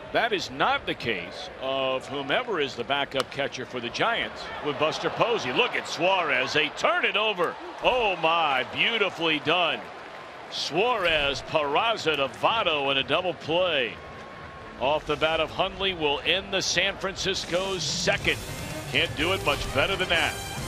That is not the case of whomever is the backup catcher for the Giants with Buster Posey. Look at Suarez. They turn it over. Oh my, beautifully done. Suarez, Peraza to Votto in a double play. Off the bat of Hundley will end the San Francisco's second. Can't do it much better than that.